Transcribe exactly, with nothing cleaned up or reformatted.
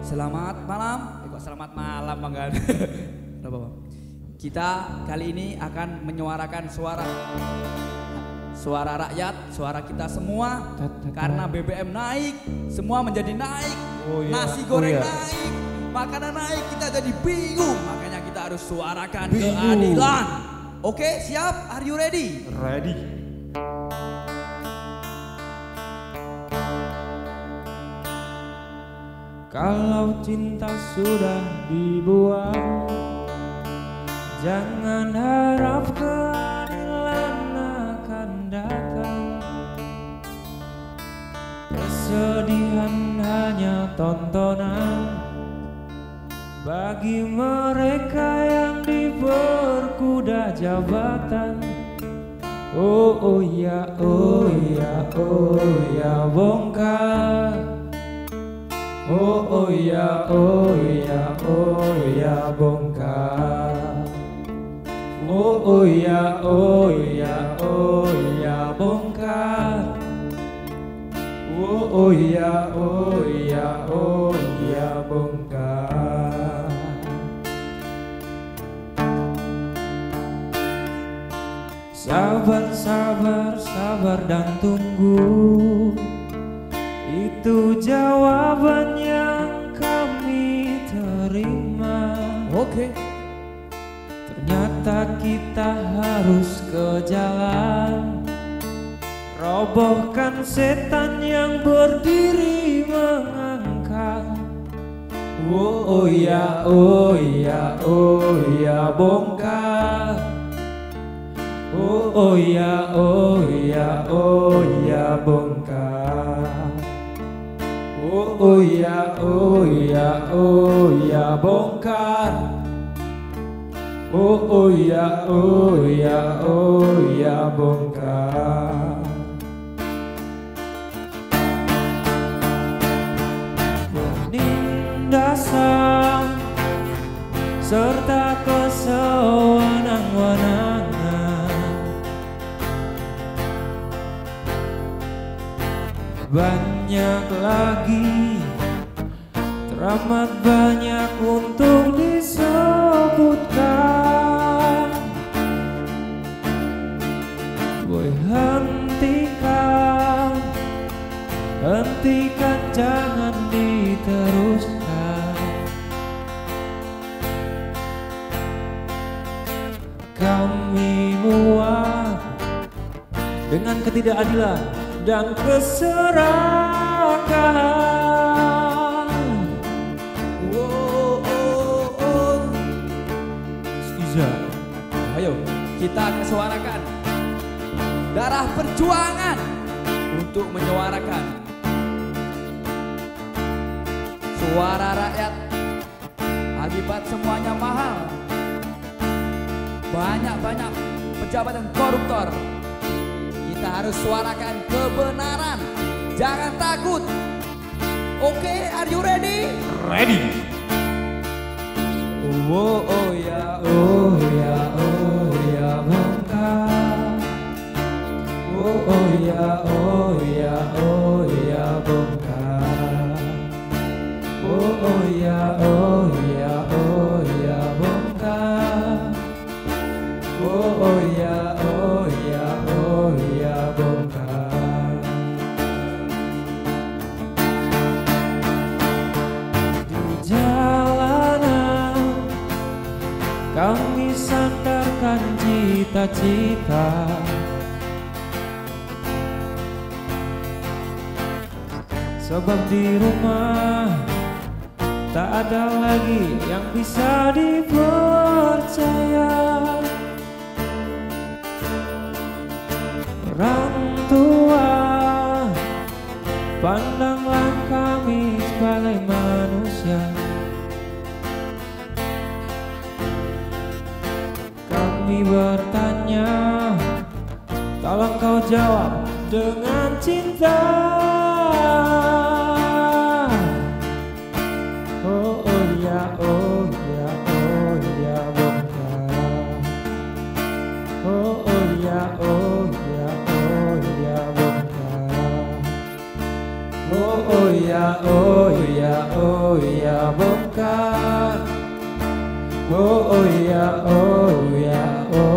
Selamat malam. Eh, kok selamat malam Bang Gan? Kita kali ini akan menyuarakan suara suara rakyat, suara kita semua. Karena B B M naik, semua menjadi naik. Oh, iya. Nasi goreng oh, iya. naik, makanan naik, kita jadi bingung. Makanya kita harus suarakan Bingung. keadilan. Oke, siap? Are you ready? Ready. Kalau cinta sudah dibuang, jangan harap keadilan akan datang. Kesedihan hanya tontonan bagi mereka yang diperkuda jabatan. Oh oh ya, oh ya, oh ya, bongkar. Oh oh ya, oh ya, oh ya, bongkar. Oh oh ya, oh ya, oh ya, bongkar. Oh oh ya, oh ya, oh ya, bongkar. Sabar, sabar, sabar dan tunggu. Itu jawaban yang kami terima. Oke. Ternyata kita harus ke jalan, robohkan setan yang berdiri mengangkat. Oh, oh ya, oh ya, oh ya, bongkar. Oh, oh ya, oh ya, oh ya, bongkar. Oh oh ya, oh ya, oh ya, bongkar. Oh oh ya, oh ya, oh ya, bongkar. Penindasan serta kesewenang-wenangan, banyak lagi, teramat banyak untuk disebutkan. Boy, hentikan, hentikan, jangan diteruskan. Kami muak dengan ketidakadilan dan keserakahan. Oh, oh, oh. Iza, Ayo, kita akan suarakan darah perjuangan untuk menyuarakan suara rakyat. Akibat semuanya mahal, banyak-banyak pejabat dan koruptor. Kita harus suarakan kebenaran. Jangan takut. Oke, are you ready? ready. Oh oh ya, oh ya, oh ya, bongkar. Oh oh ya, oh ya, oh ya, bongkar. Oh oh ya, oh ya, oh ya, bongkar. Oh oh ya, oh ya, oh ya, bongkar. Di jalanan kami sandarkan cita-cita, sebab di rumah tak ada lagi yang bisa dipercaya. Orang tua, pandanglah kami sebagai manusia. Kami bertanya, tolong kau jawab dengan cinta. Oh oh ya, oh ya, oh ya, bongkar. Oh oh ya, oh ya, oh ya, bongkar. Oh oh ya, oh oh ya oh ya bongkar. Oh oh ya oh ya oh